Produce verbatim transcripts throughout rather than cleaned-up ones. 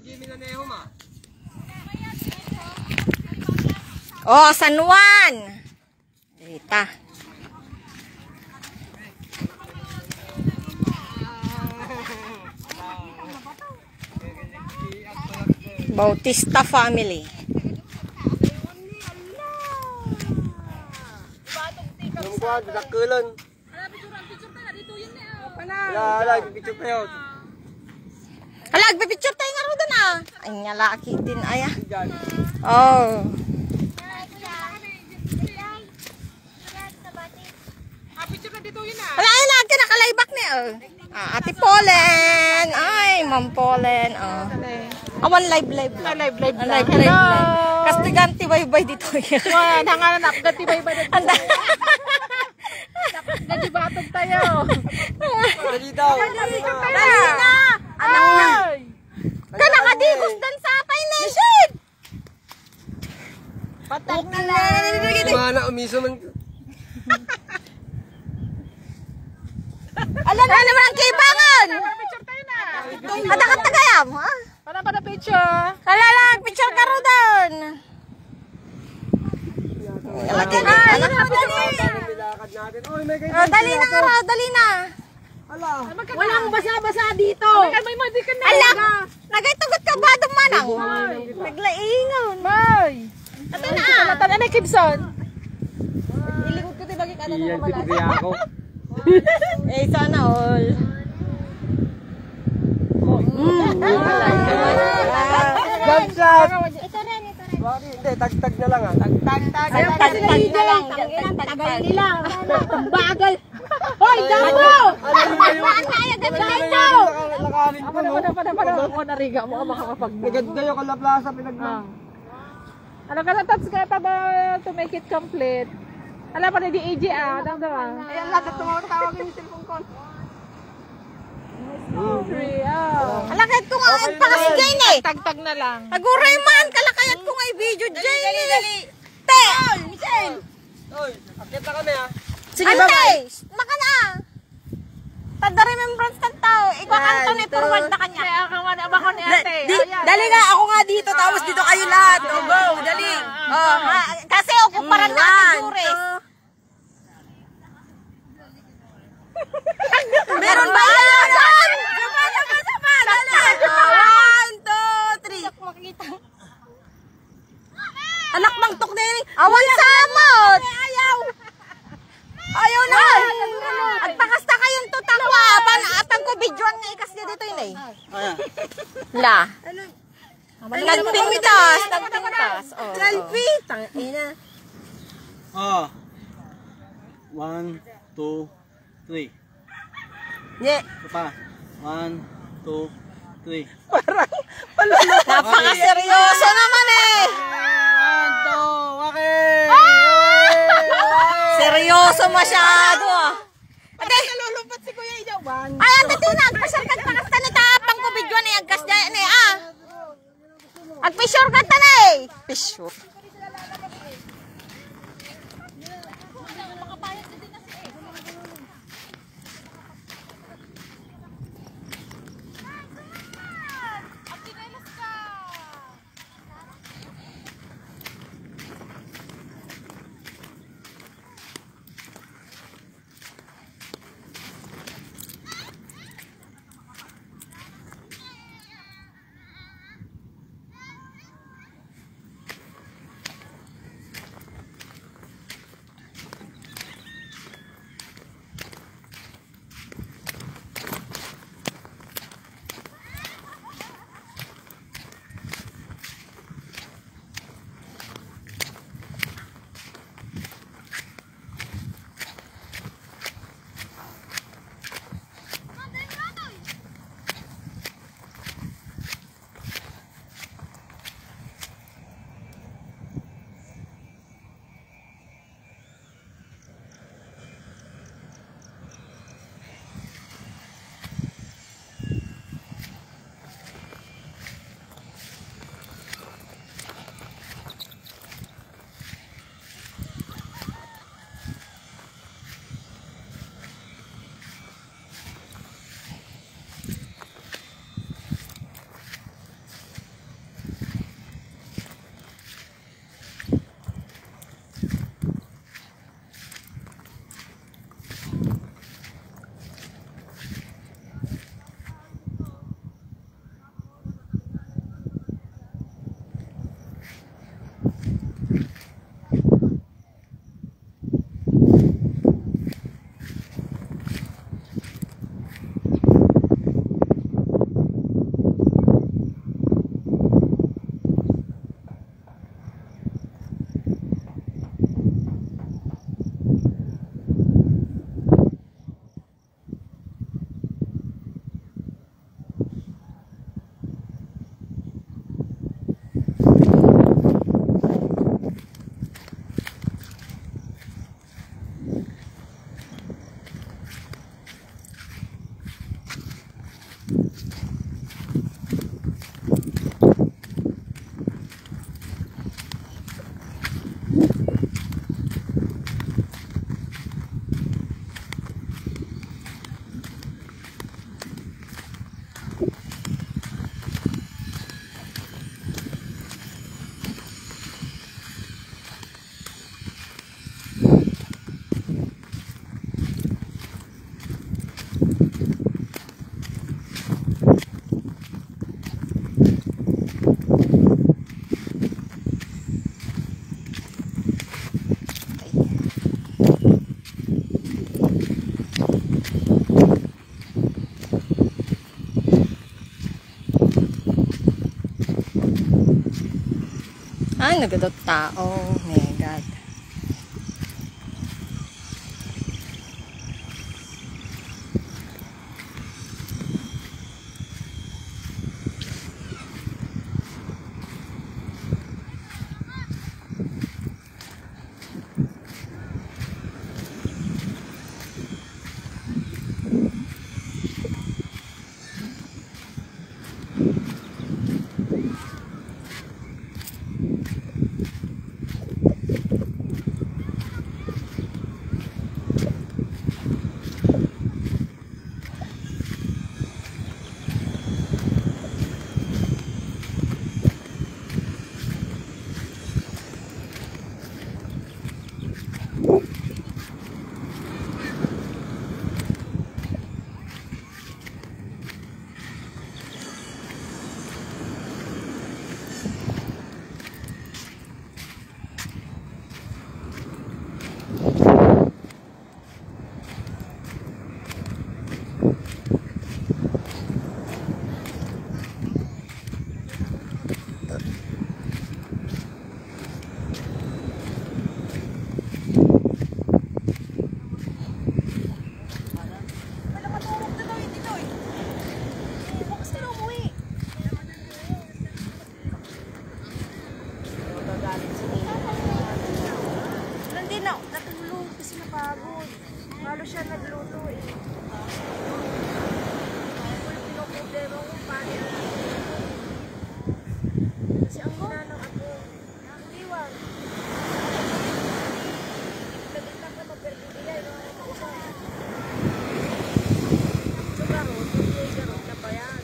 Oh, San Juan. Dita. Bautista family. Hala, picture tayo nga ro doon ah. Ay, nga laki din ay ah. Oh. Hala, ay lagi nakalaybak ni oh. Ah, Ate Polen. Ay, Ma'am Polen. Oh. Awan live live. Live live live. Live live. Kastiganti baybay dito. Wah, nanganan up gati baybay dito. Gati batog tayo. Dali daw. Dali na. Anak na. Kana kadigos dan sa pay nation. Patak na lang. Mana umiso man. Ala na naman ang kibangan. Picture tayo na. Ada ka tagayam, ha? Para para picture. Kala lang picture ka ro doon. Lagi na. Ala na dali. Oh, dali na nga, dali na. Ala. Walang basa-basa dito. May mo di ka na. Ala. Nagaytugot ka ba dumanang? Naglaingon. Bay. Ato na. Tana na Kibson. Ilingod ko ti bagi ka na Iyan naman. ti ako. Eh sana all. Good shot. Ito rin, ito rin. Bakit hindi tagtag na lang ah. Tagtag. Tag-tag na lang. Tag-tag nila. Bagal. Hoy, damo! Saan kaya ganda ito? Nakalin ko no. Pada pada pada ako nariga mo makakapag. Agad kayo kala plaza pinagna. Ano ka na touch ka pa ba to make it complete? Ala pa ni A J ah, dang dang. Ayan lahat at tumatawag yung cellphone ko. Three, ah. Alakit ko nga, pakasigay na eh. Tagtag na lang. Naguray man, kalakayat ko nga i-video dyan. Dali, dali, Te! Michelle! Oy, akit na kami ah. Sige, bye-bye. Maka na. Tada remembrance ng tao. Ikaw kanto ni forward na kanya. Kaya ako man abang ko ni ate. Dali nga, ako nga dito, tapos dito kayo lahat. O, go, dali. Oh, ha, kasi ako paran na ate Jures. Meron ba yan? Sama, sama, sama. Dali. One, two, three. Anak bang tok na yun. Awan samot. Ayaw. Ayaw na. At pakasta kayong tutangwa. Apan, apan ko videoan nga ikas niya dito yun eh. La. Nagpintas. Nagpintas. Selfie. Tangina. Oh. One, two, three. Nye. Pa. One, two, three. Napaka-seryoso naman eh. One, two, okay. Seryoso masyado ah. Ate. Nalulumpat si Kuya Ijawan. Ay, ate Tina. Agpasar ka pakasta ni tapang ko videoan eh. Agkas dyan eh ah. Agpisure ka ta na eh. Pisure. Ay, nagadot tao. Oh my God. Lalo siya nagluto eh. Pinoproblema ko paano yan. Kasi ang hinanang ako, iwan. Nagitang ka magperbibigay, mga mausap. So garot, hindi garot na ba yan?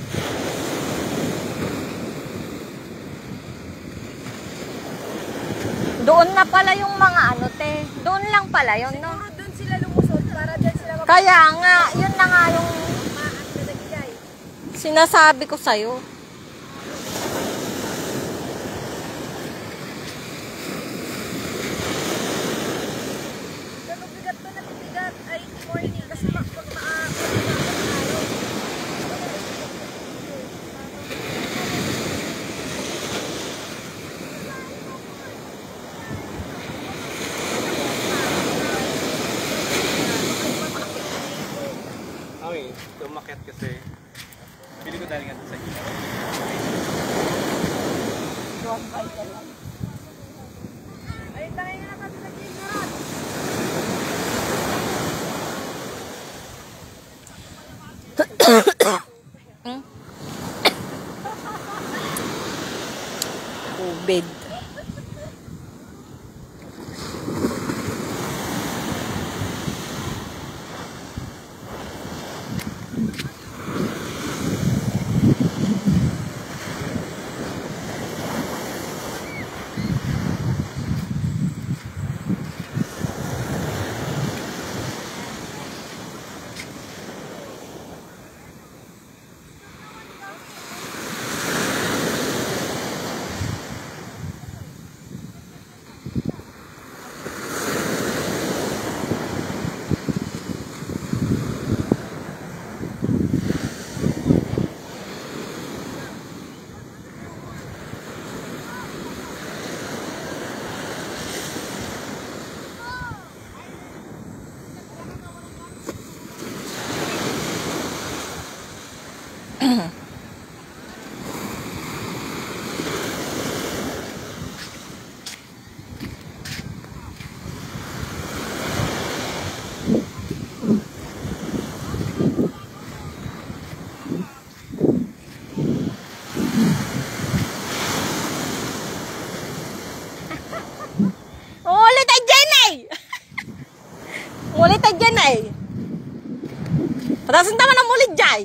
Doon na pala yung mga ano, te. Doon lang pala yun, no? Siguro doon sila lumusot para dyan sila mag- Kaya nga, yun na nga yung maan na nagigay. sinasabi ko sa'yo. Pero bigat to na bigat ay morning kasi makapag maan. Okay, tumakit kasi. Pili ko dahil nga sa gila. Ay, tayo nga kami sa gilid. Hmm? Covid. Ulit ay dyan eh! Ulit ay dyan eh! Patasin naman ang ulit dyan!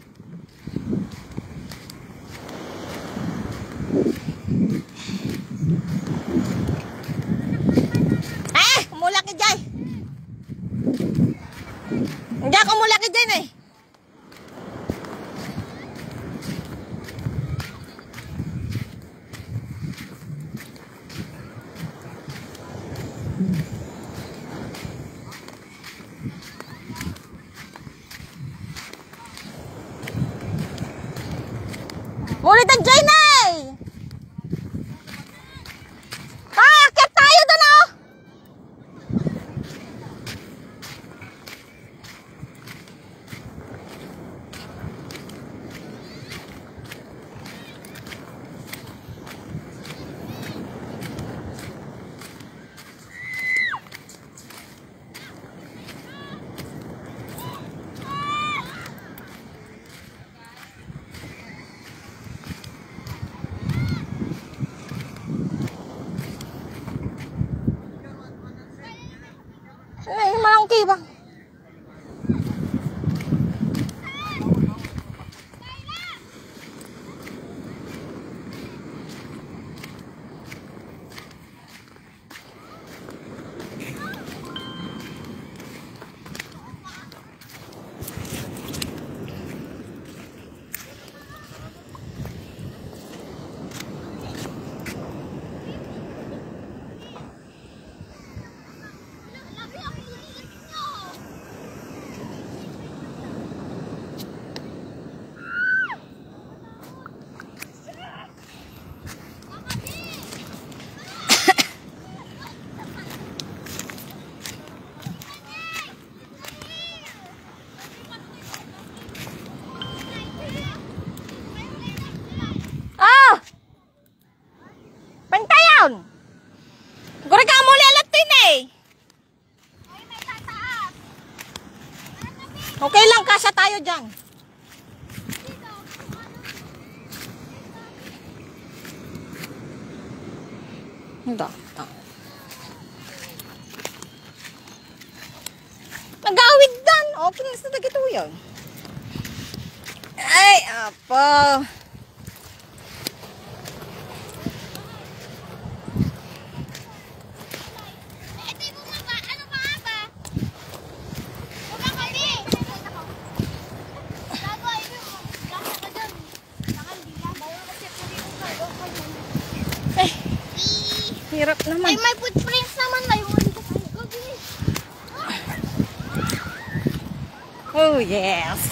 Eh! Umulak ka dyan! Hindi ako umulak ka dyan eh! Mulit ang dyan eh! bang. Guri ka muli alatin eh. Okay lang, kasya tayo dyan. Hindi. Nag-awid dan. Okay na sa dagito yun. Ay, apa. Hirap naman. Ay, may footprints naman na yung oh, yes.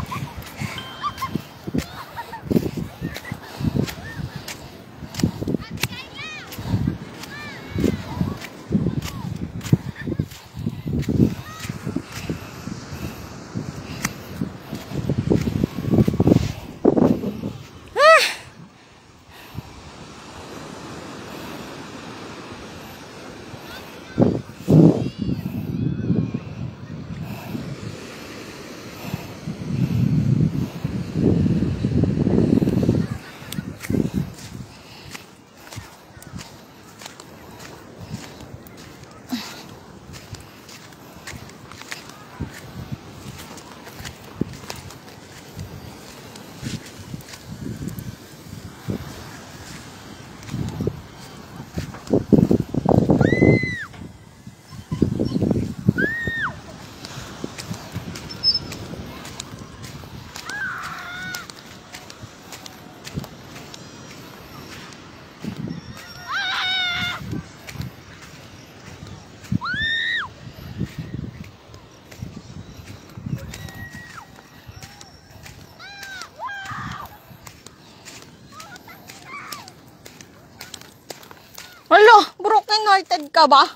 Alo, broken hearted ka ba?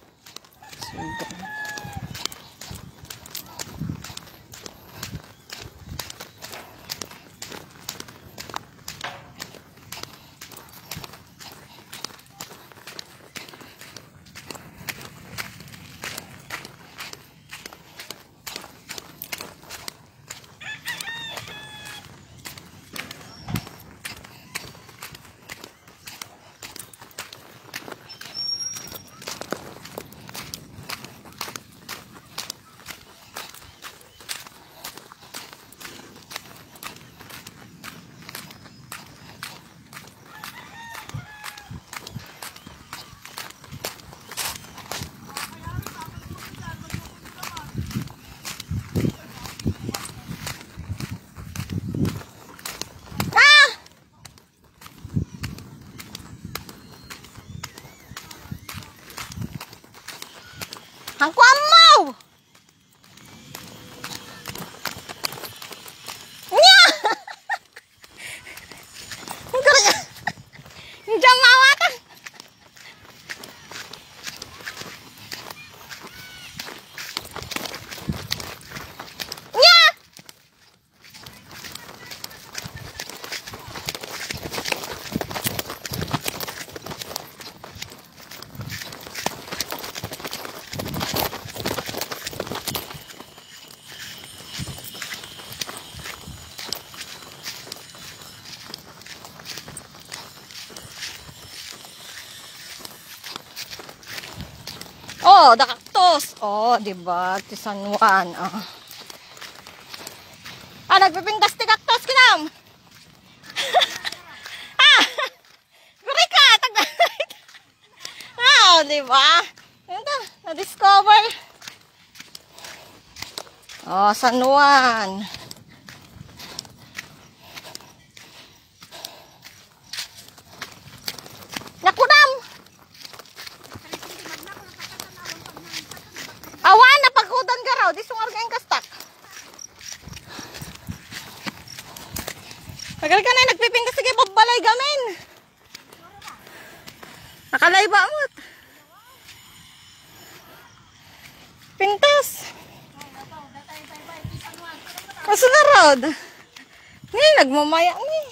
Ang kuwan mo! Nya! Ang kaya! Hindi ang mawatan! Nya! Oh, dakak to. cactus. Oh, di ba? Ti San Juan. Ah, ah nagpipintas ti cactus kinam. ah, guri ka. Ah, di ba? Ito, na-discover. Oh, San Juan. Nakunam. Awan, napagkudan ka raw. Di sungar kayong kastak. Tagal ka na, nagpipintas sige, babalay gamin. Nakalay ba amot? Pintas. Kaso na rod. Ngayon, nagmamaya ni.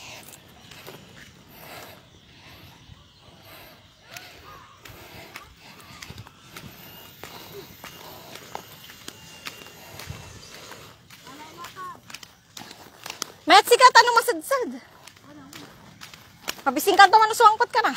Metsi ka, tanong masadsad. Kabising ka, taman suwangpat ka na.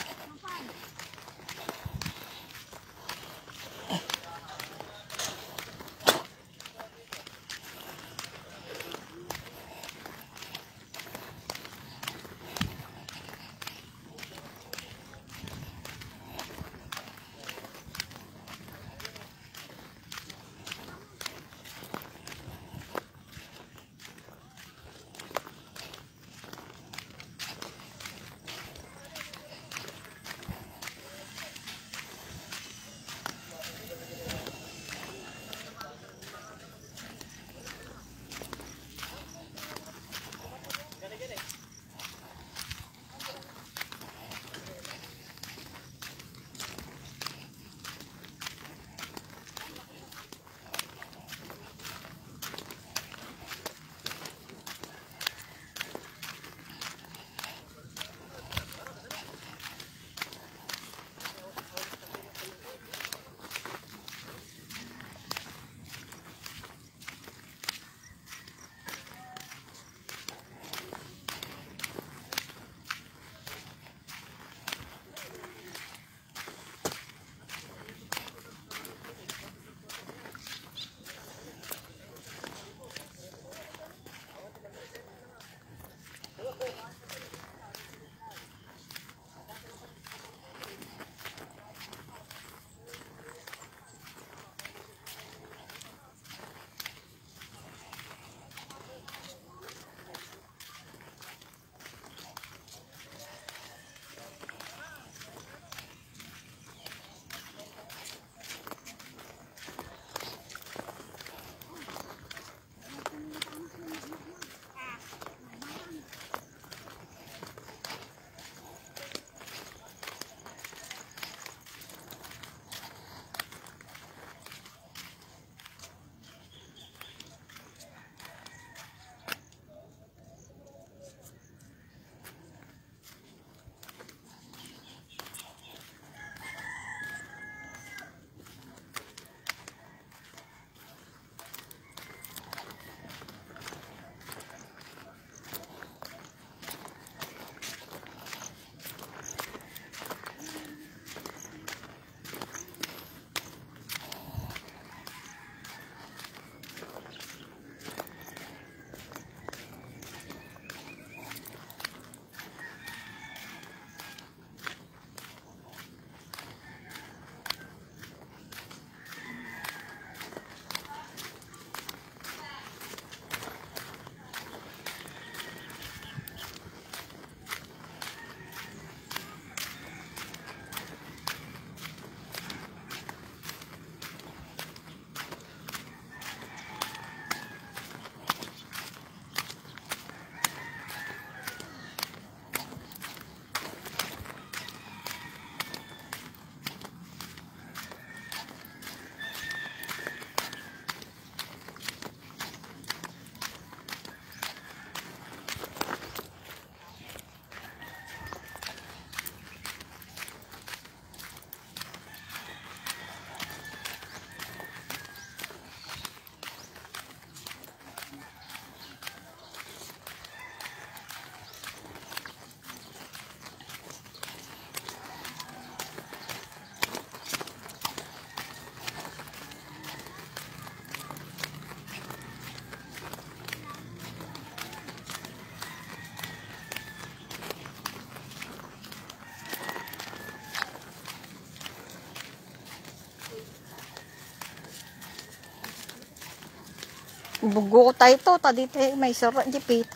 Bugo tayo to, ta dito eh, may sarap di pita.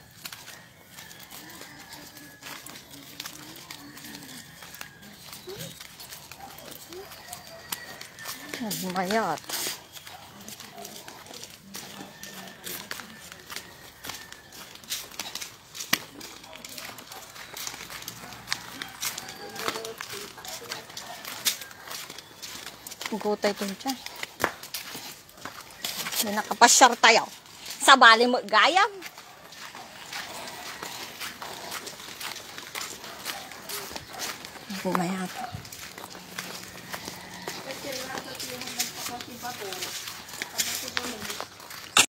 Mayat. Gutay ito dyan. May nakapasyar tayo. Sa bali mo gayam. Bumayat.